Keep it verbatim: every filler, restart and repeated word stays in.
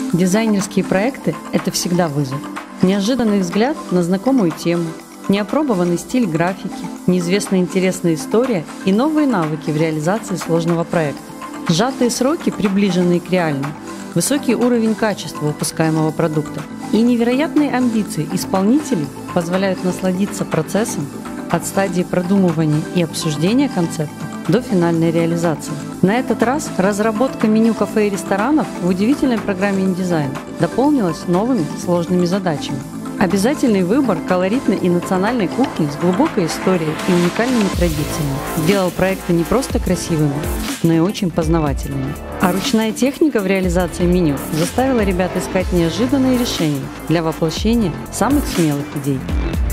Дизайнерские проекты – это всегда вызов. Неожиданный взгляд на знакомую тему, неопробованный стиль графики, неизвестная интересная история и новые навыки в реализации сложного проекта. Сжатые сроки, приближенные к реальным, высокий уровень качества выпускаемого продукта и невероятные амбиции исполнителей позволяют насладиться процессом от стадии продумывания и обсуждения концепта до финальной реализации. На этот раз разработка меню кафе и ресторанов в удивительной программе InDesign дополнилась новыми сложными задачами. Обязательный выбор колоритной и национальной кухни с глубокой историей и уникальными традициями сделал проекты не просто красивыми, но и очень познавательными. А ручная техника в реализации меню заставила ребят искать неожиданные решения для воплощения самых смелых идей.